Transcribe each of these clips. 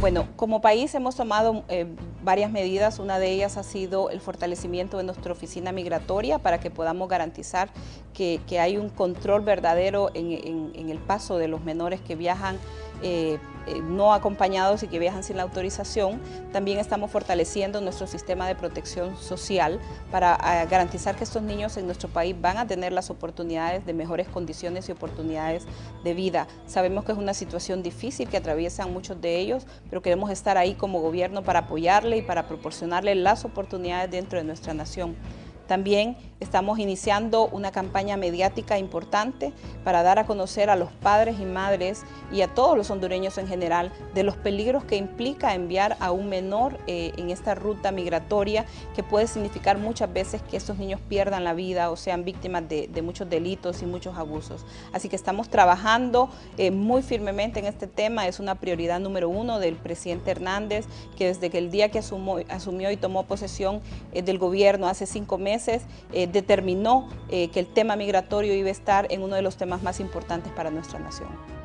Bueno, como país hemos tomado varias medidas. Una de ellas ha sido el fortalecimiento de nuestra oficina migratoria para que podamos garantizar que hay un control verdadero en el paso de los menores que viajan no acompañados y que viajan sin la autorización. También estamos fortaleciendo nuestro sistema de protección social para garantizar que estos niños en nuestro país van a tener las oportunidades de mejores condiciones y oportunidades de vida. Sabemos que es una situación difícil que atraviesan muchos de ellos, pero queremos estar ahí como gobierno para apoyarle y para proporcionarle las oportunidades dentro de nuestra nación. También estamos iniciando una campaña mediática importante para dar a conocer a los padres y madres y a todos los hondureños en general de los peligros que implica enviar a un menor en esta ruta migratoria, que puede significar muchas veces que estos niños pierdan la vida o sean víctimas de muchos delitos y muchos abusos. Así que estamos trabajando muy firmemente en este tema. Es una prioridad número uno del presidente Hernández, que desde que el día que asumió y tomó posesión del gobierno hace 5 meses, determinó que el tema migratorio iba a estar en uno de los temas más importantes para nuestra nación.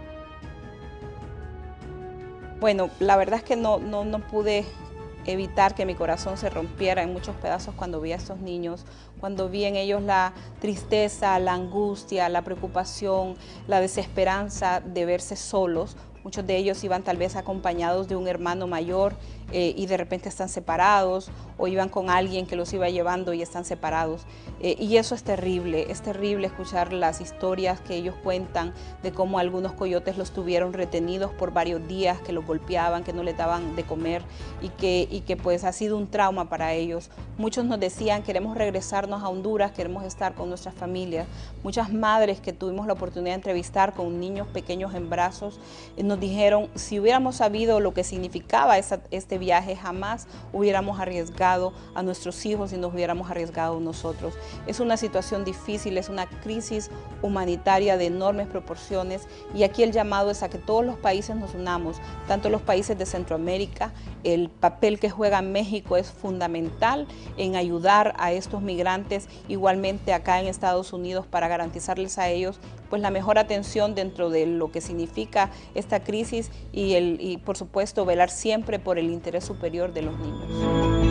Bueno, la verdad es que no pude evitar que mi corazón se rompiera en muchos pedazos cuando vi a estos niños, cuando vi en ellos la tristeza, la angustia, la preocupación, la desesperanza de verse solos. Muchos de ellos iban tal vez acompañados de un hermano mayor y de repente están separados, o iban con alguien que los iba llevando y están separados. Y eso es terrible escuchar las historias que ellos cuentan de cómo algunos coyotes los tuvieron retenidos por varios días, que los golpeaban, que no les daban de comer y que pues ha sido un trauma para ellos. Muchos nos decían: queremos regresarnos a Honduras, queremos estar con nuestras familias. Muchas madres que tuvimos la oportunidad de entrevistar con niños pequeños en brazos nos dijeron: si hubiéramos sabido lo que significaba este viaje, jamás hubiéramos arriesgado a nuestros hijos y nos hubiéramos arriesgado nosotros. Es una situación difícil, es una crisis humanitaria de enormes proporciones, y aquí el llamado es a que todos los países nos unamos, tanto los países de Centroamérica. El papel que juega México es fundamental en ayudar a estos migrantes, igualmente acá en Estados Unidos, para garantizarles a ellos pues la mejor atención dentro de lo que significa esta crisis y por supuesto velar siempre por el interés superior de los niños.